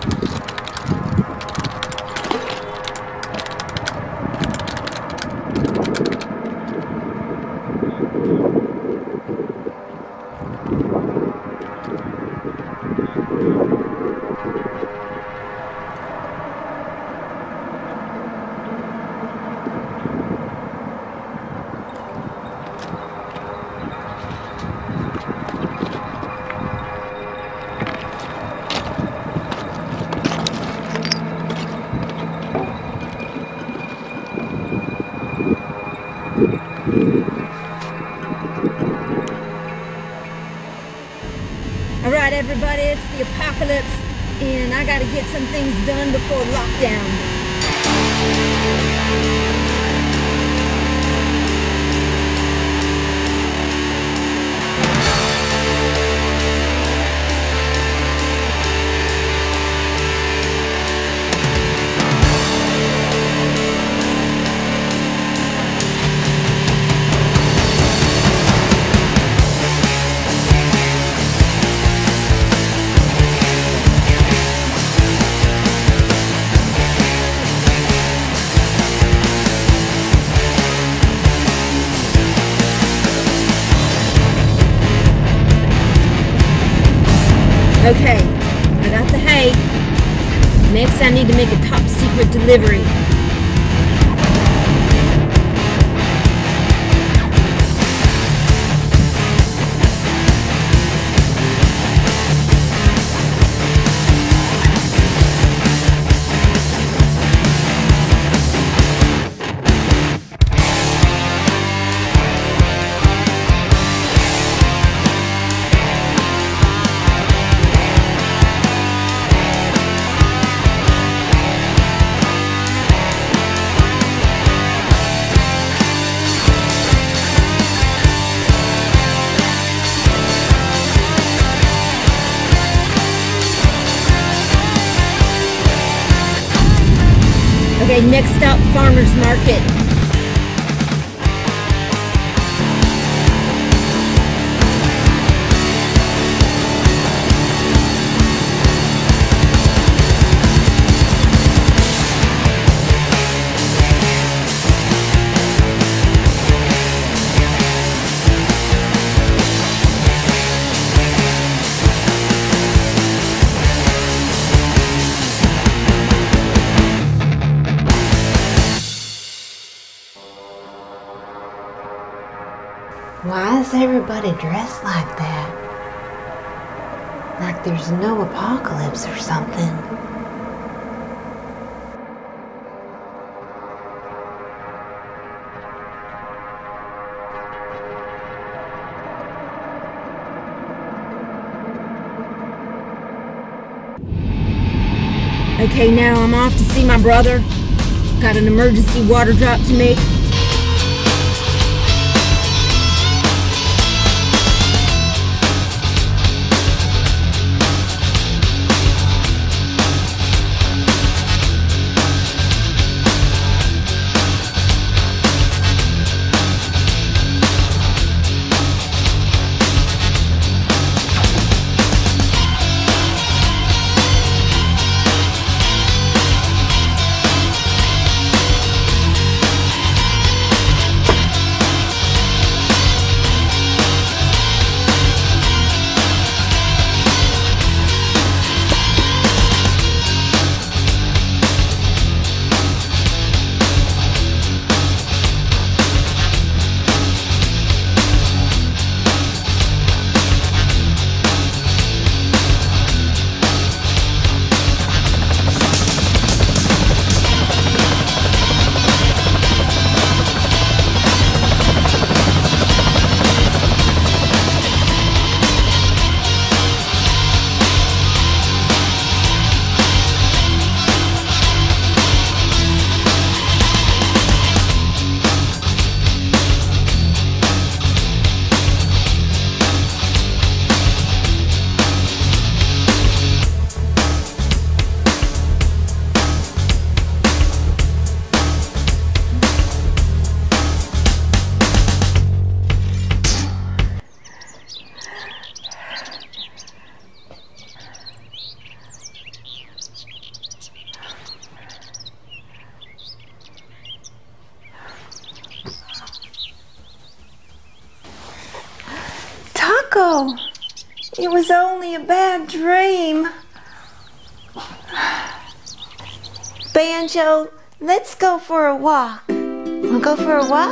Alright everybody, it's the apocalypse and I gotta get some things done before lockdown. Okay, I got the hay. Next I need to make a top secret delivery. Okay, next stop, farmer's market. Why is everybody dressed like that? Like there's no apocalypse or something. Okay, now I'm off to see my brother. Got an emergency water drop to make. Oh, it was only a bad dream. Banjo, let's go for a walk. Wanna go for a walk?